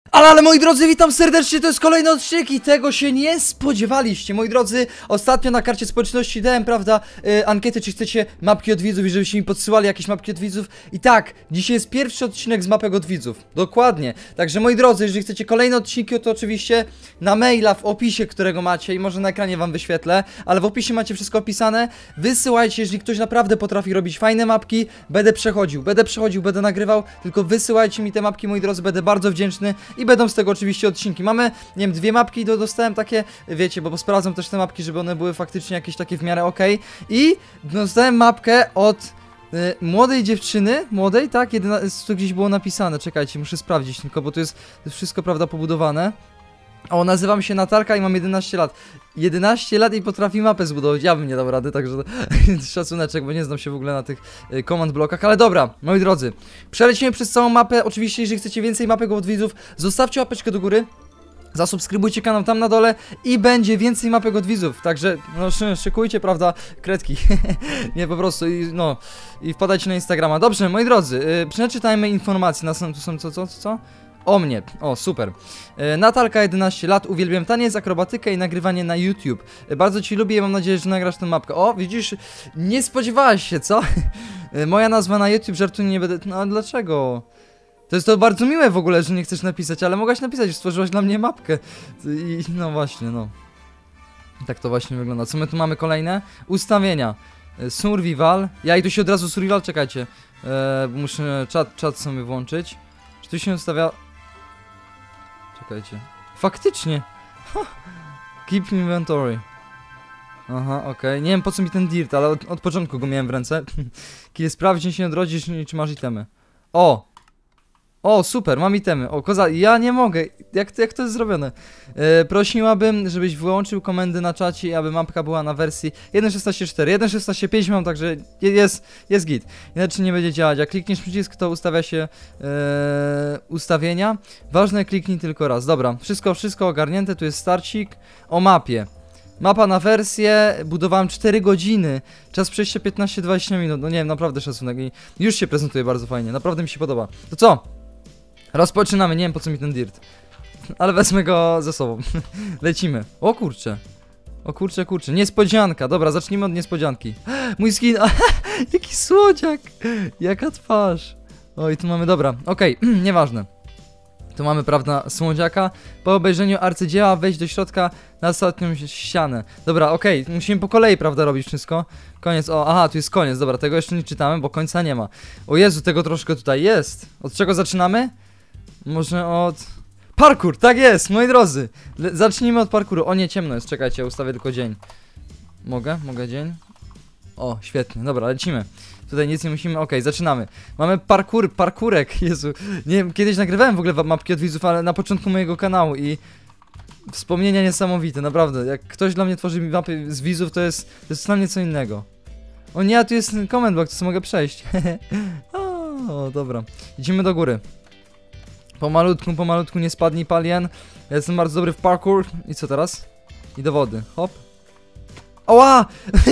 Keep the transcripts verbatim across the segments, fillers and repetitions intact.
Ale, ale moi drodzy, witam serdecznie, to jest kolejny odcinek i tego się nie spodziewaliście. Moi drodzy, ostatnio na karcie społeczności dałem, prawda, yy, ankietę, czy chcecie mapki od widzów i żebyście mi podsyłali jakieś mapki od widzów. I tak, dzisiaj jest pierwszy odcinek z mapek od widzów, dokładnie. Także moi drodzy, jeżeli chcecie kolejne odcinki, to oczywiście na maila w opisie, którego macie i może na ekranie wam wyświetlę, ale w opisie macie wszystko opisane. Wysyłajcie, jeżeli ktoś naprawdę potrafi robić fajne mapki, będę przechodził, będę przechodził, będę nagrywał, tylko wysyłajcie mi te mapki, moi drodzy, będę bardzo wdzięczny. I będą z tego oczywiście odcinki. Mamy, nie wiem, dwie mapki, do, dostałem takie, wiecie, bo, bo sprawdzam też te mapki, żeby one były faktycznie jakieś takie w miarę okej. I dostałem mapkę od y, młodej dziewczyny, młodej, tak? Jedyna, tu gdzieś było napisane, czekajcie, muszę sprawdzić tylko, bo to jest, to jest wszystko, prawda, pobudowane. O, nazywam się Natalka i mam jedenaście lat. jedenaście lat i potrafi mapę zbudować. Ja bym nie dał rady, także szacuneczek, bo nie znam się w ogóle na tych y, command blokach. Ale dobra, moi drodzy, przelecimy przez całą mapę. Oczywiście, jeżeli chcecie więcej mapek od widzów, zostawcie łapeczkę do góry. Zasubskrybujcie kanał tam na dole i będzie więcej mapek od widzów. Także, no, szy szykujcie, prawda, kredki. Nie, po prostu, i, no, i wpadajcie na Instagrama. Dobrze, moi drodzy, yy, przeczytajmy informacje. Na tu są co, co, co, co? O mnie, o super. e, Natalka, jedenaście lat, uwielbiam taniec, akrobatykę i nagrywanie na YouTube. e, Bardzo ci lubię i mam nadzieję, że nagrasz tę mapkę. O, widzisz, nie spodziewałaś się, co? e, Moja nazwa na YouTube, żartu nie będę... No, a dlaczego? To jest to bardzo miłe w ogóle, że nie chcesz napisać, ale mogłaś napisać, że stworzyłaś dla mnie mapkę. I no właśnie, no. Tak to właśnie wygląda. Co my tu mamy kolejne? Ustawienia. e, Survival. Ja i tu się od razu survival, czekajcie. e, Muszę czat, czat sobie włączyć. Czy tu się ustawia... Czekajcie. Faktycznie! Ha. Keep inventory. Aha, okej. Okay. Nie wiem po co mi ten dirt, ale od, od początku go miałem w ręce. Kiedy sprawdź, czy się odrodzisz, czy masz itemy. O! O, super, mam itemy. O, koza... Ja nie mogę. Jak, jak to jest zrobione? E, prosiłabym, żebyś wyłączył komendy na czacie i aby mapka była na wersji jeden szesnaście cztery. jeden szesnaście pięć mam, także jest, jest git. Inaczej nie będzie działać. Jak klikniesz przycisk, to ustawia się e, ustawienia. Ważne, kliknij tylko raz. Dobra, wszystko, wszystko ogarnięte. Tu jest starcik. O mapie. Mapa na wersję, budowałem cztery godziny. Czas przejścia piętnaście dwadzieścia minut. No nie wiem, naprawdę szacunek. I już się prezentuje bardzo fajnie. Naprawdę mi się podoba. To co? Rozpoczynamy, nie wiem po co mi ten dirt. Ale wezmę go ze sobą. Lecimy. O kurczę. O kurczę, kurczę. Niespodzianka. Dobra, zacznijmy od niespodzianki. Mój skin. Jaki słodziak. Jaka twarz. Oj, tu mamy, dobra. Okej, okay. Nieważne. Tu mamy, prawda, słodziaka. Po obejrzeniu arcydzieła wejść do środka na ostatnią ścianę. Dobra, okej, okay. Musimy po kolei, prawda, robić wszystko. Koniec, o, aha, tu jest koniec. Dobra, tego jeszcze nie czytamy, bo końca nie ma. O Jezu, tego troszkę tutaj jest. Od czego zaczynamy? Może od... Parkour, tak jest, moi drodzy. Le zacznijmy od parkouru. O nie, ciemno jest, czekajcie, ja ustawię tylko dzień. Mogę? Mogę dzień? O, świetnie, dobra, lecimy. Tutaj nic nie musimy, okej, okay, zaczynamy. Mamy parkour, parkurek, Jezu. Nie wiem, kiedyś nagrywałem w ogóle mapki od widzów, ale na początku mojego kanału i... Wspomnienia niesamowite, naprawdę. Jak ktoś dla mnie tworzy mapy z widzów, to jest, to jest dla mnie co innego. O nie, a tu jest comment block, to co mogę przejść. O, dobra. Idziemy do góry. Pomalutku, pomalutku, nie spadnij palien. Ja jestem bardzo dobry w parkour. I co teraz? I do wody. Hop. Oła!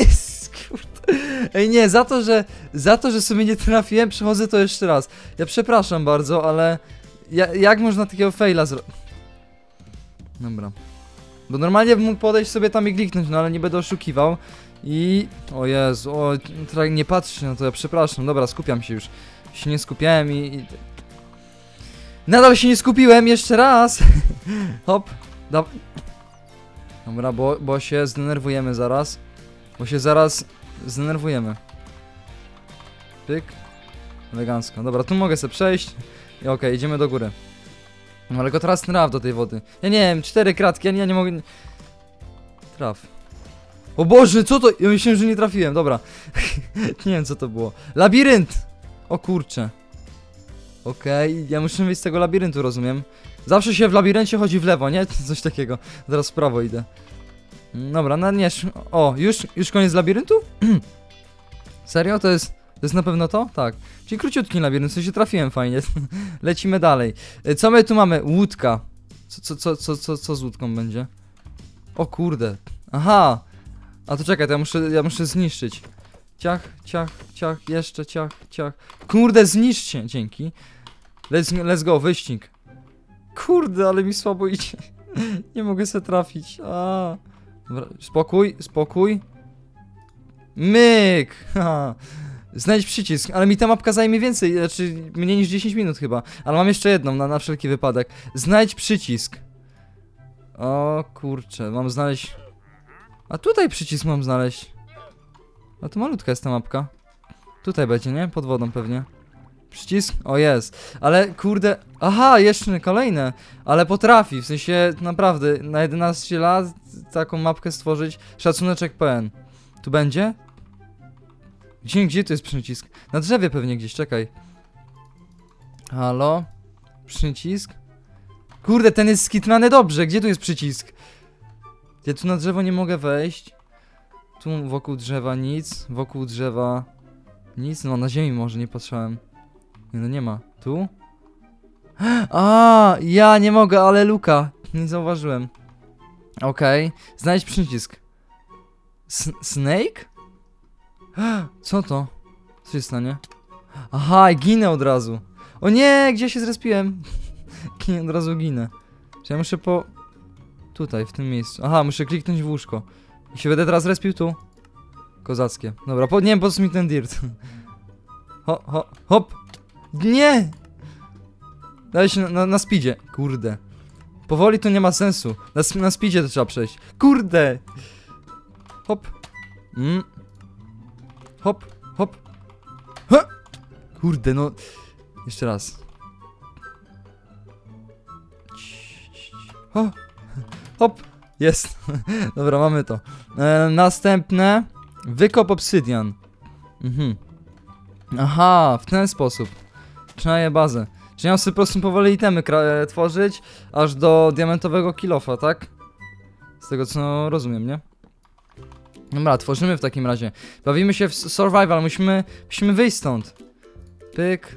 Ej, nie, za to, że za to, że sobie nie trafiłem, przechodzę to jeszcze raz. Ja przepraszam bardzo, ale ja, jak można takiego faila zrobić? Dobra. Bo normalnie bym mógł podejść sobie tam i kliknąć, no ale nie będę oszukiwał. I... O Jezu, o, nie patrzcie na to, ja przepraszam. Dobra, skupiam się już. Się nie skupiałem i... i... Nadal się nie skupiłem, jeszcze raz. Hop. Da... Dobra, bo, bo się zdenerwujemy zaraz. Bo się zaraz zdenerwujemy. Pyk. Elegancko. Dobra, tu mogę sobie przejść. I okej, okay, idziemy do góry. No ale go teraz traf do tej wody. Ja nie wiem, cztery kratki, ja nie, ja nie mogę... Traf. O Boże, co to? Ja myślałem, że nie trafiłem, dobra. Nie wiem, co to było. Labirynt! O kurczę. Okej, okay, ja muszę wyjść z tego labiryntu, rozumiem. Zawsze się w labiryncie chodzi w lewo, nie? Coś takiego. Teraz w prawo idę. Dobra, no nie... O, już, już koniec labiryntu? Serio? To jest... To jest na pewno to? Tak. Czyli króciutki labirynt, w sensie trafiłem fajnie. Lecimy dalej. Co my tu mamy? Łódka. Co, co, co, co, co, co z łódką będzie? O kurde. Aha. A to czekaj, to ja muszę, ja muszę zniszczyć. Ciach, ciach, ciach, jeszcze ciach, ciach. Kurde, zniszczcie. Dzięki. Let's, let's go, wyścig. Kurde, ale mi słabo idzie. Nie mogę se trafić. A. Dobra, spokój, spokój. Myk! Ha. Znajdź przycisk, ale mi ta mapka zajmie więcej, znaczy mniej niż dziesięć minut chyba. Ale mam jeszcze jedną, na, na wszelki wypadek. Znajdź przycisk. O kurczę, mam znaleźć... A tutaj przycisk mam znaleźć. A to malutka jest ta mapka. Tutaj będzie, nie? Pod wodą pewnie. Przycisk? O, jest. Ale kurde... Aha, jeszcze kolejne. Ale potrafi, w sensie naprawdę na jedenaście lat taką mapkę stworzyć. Szacuneczek P N. Tu będzie? Gdzie, gdzie tu jest przycisk? Na drzewie pewnie gdzieś, czekaj. Halo? Przycisk? Kurde, ten jest skitnany dobrze, gdzie tu jest przycisk? Ja tu na drzewo nie mogę wejść. Tu wokół drzewa nic, wokół drzewa nic, no na ziemi może, nie patrzałem. Nie, no nie ma. Tu? A, ja nie mogę, ale luka. Nie zauważyłem. Okej, okay. Znajdź przycisk. S Snake? Co to? Co się stanie? Aha, ginę od razu. O nie, gdzie się zrespiłem? Ginę, od razu ginę. Czy ja muszę po... Tutaj, w tym miejscu. Aha, muszę kliknąć w łóżko. I się będę teraz respił tu. Kozackie. Dobra, po, nie wiem po co mi ten dirt. Ho, ho, hop. Nie! Daj się na, na, na speedzie. Kurde. Powoli to nie ma sensu. Na, na speedzie to trzeba przejść. Kurde! Hop. Mm. Hop, hop. Ha! Kurde, no. Jeszcze raz. Ho. Hop. Jest. Dobra, mamy to. E, następne. Wykop obsydian. Mhm. Aha, w ten sposób. Przynajmniej bazę. Czyli mam sobie po prostu powoli itemy e, tworzyć, aż do diamentowego kilofa, tak? Z tego co rozumiem, nie? Dobra, tworzymy w takim razie. Bawimy się w survival, musimy, musimy wyjść stąd. Pyk.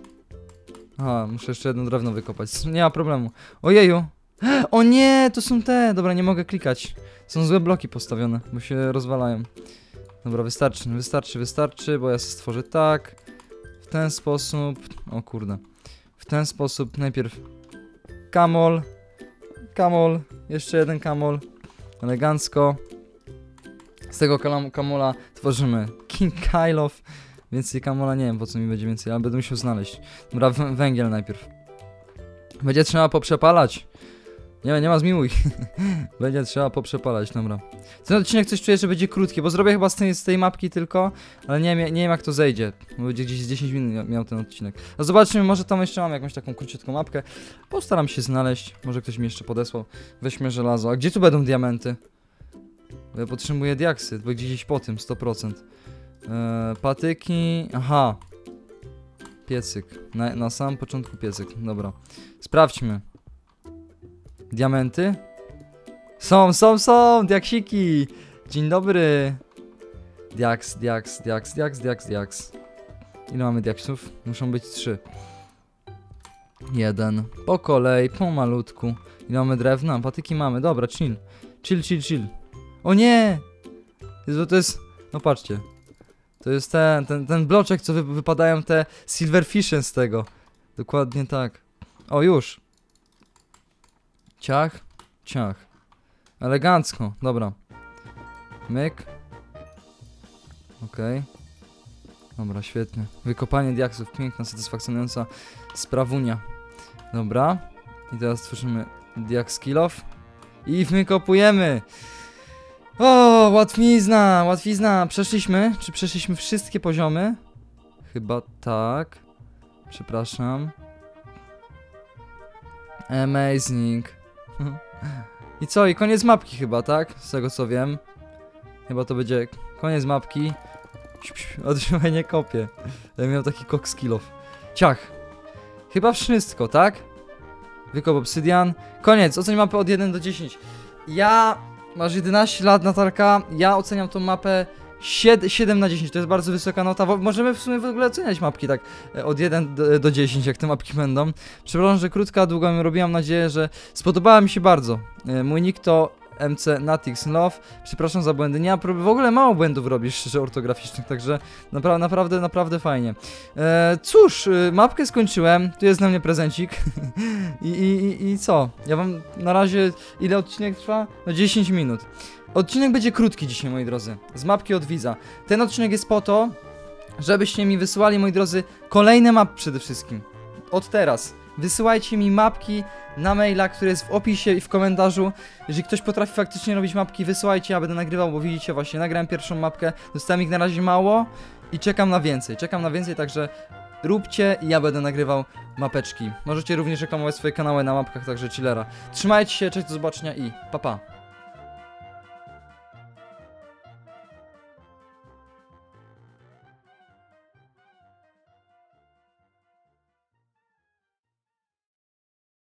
Aha, muszę jeszcze jedno drewno wykopać. Nie ma problemu. Ojeju. O nie, to są te. Dobra, nie mogę klikać. Są złe bloki postawione, bo się rozwalają. Dobra, wystarczy, wystarczy, wystarczy, bo ja sobie stworzę tak. W ten sposób. O kurde. W ten sposób najpierw kamol. Kamol. Jeszcze jeden kamol. Elegancko. Z tego kamola tworzymy King Kylof. Więcej kamola nie wiem po co mi będzie więcej, ale będę musiał znaleźć. Dobra, węgiel najpierw. Będzie trzeba poprzepalać. Nie, nie ma zmiłuj. Będzie trzeba poprzepalać, dobra. Ten odcinek coś czuję, że będzie krótki, bo zrobię chyba z tej, z tej mapki tylko, ale nie, nie, nie wiem jak to zejdzie. Bo będzie gdzieś z dziesięć minut miał ten odcinek. A zobaczmy, może tam jeszcze mam jakąś taką króciutką mapkę. Postaram się znaleźć, może ktoś mi jeszcze podesłał. Weźmy żelazo. A gdzie tu będą diamenty? Bo ja potrzebuję diaksy, bo gdzieś po tym, sto procent. Eee, patyki, aha. Piecyk, na, na samym początku piecyk, dobra. Sprawdźmy. Diamenty? Są, są, są, diaksiki. Dzień dobry. Diaks, diaks, diaks, diaks, diaks, diaks. Ile mamy diaksów? Muszą być trzy. Jeden. Po kolei, po malutku. Ile mamy drewna? Patyki mamy, dobra, chill. Chill, chill, chill. O nie! Jezu, to jest... No patrzcie. To jest ten, ten, ten bloczek, co wy, wypadają te silverfishy z tego. Dokładnie tak. O, już. Ciach, ciach. Elegancko, dobra. Myk. Okej. Okay. Dobra, świetnie. Wykopanie diaksów, piękna, satysfakcjonująca sprawunia. Dobra. I teraz tworzymy diaks kilof. I wykopujemy. O, łatwizna, łatwizna. Przeszliśmy? Czy przeszliśmy wszystkie poziomy? Chyba tak. Przepraszam. Amazing. I co? I koniec mapki chyba, tak? Z tego co wiem. Chyba to będzie koniec mapki. Otrzymaj nie kopię. Ja miał taki koks kilof. Ciach. Chyba wszystko, tak? Wykop obsydian. Koniec. Oceń mapę od jeden do dziesięciu. Ja... Masz jedenaście lat, Natalka. Ja oceniam tą mapę siedem na dziesięć. To jest bardzo wysoka nota. Możemy w sumie w ogóle oceniać mapki tak od jeden do dziesięciu, jak te mapki będą. Przepraszam, że krótka, długo ją robiłam. Mam nadzieję, że spodobała mi się bardzo. Mój nick to M C Natix Love. Przepraszam za błędy. Nie ma problemu. W ogóle mało błędów robisz, szczerze, ortograficznych, także napra naprawdę, naprawdę fajnie. E, cóż, y, mapkę skończyłem. Tu jest dla mnie prezencik. I, i, I co? Ja wam na razie... Ile odcinek trwa? No dziesięć minut. Odcinek będzie krótki dzisiaj, moi drodzy. Z mapki od widza. Ten odcinek jest po to, żebyście mi wysyłali, moi drodzy, kolejne mapy przede wszystkim. Od teraz. Wysyłajcie mi mapki na maila, który jest w opisie i w komentarzu. Jeżeli ktoś potrafi faktycznie robić mapki, wysyłajcie, ja będę nagrywał, bo widzicie, właśnie nagrałem pierwszą mapkę. Dostałem ich na razie mało i czekam na więcej. Czekam na więcej, także róbcie i ja będę nagrywał mapeczki. Możecie również reklamować swoje kanały na mapkach, także chillera. Trzymajcie się, cześć, do zobaczenia i pa pa.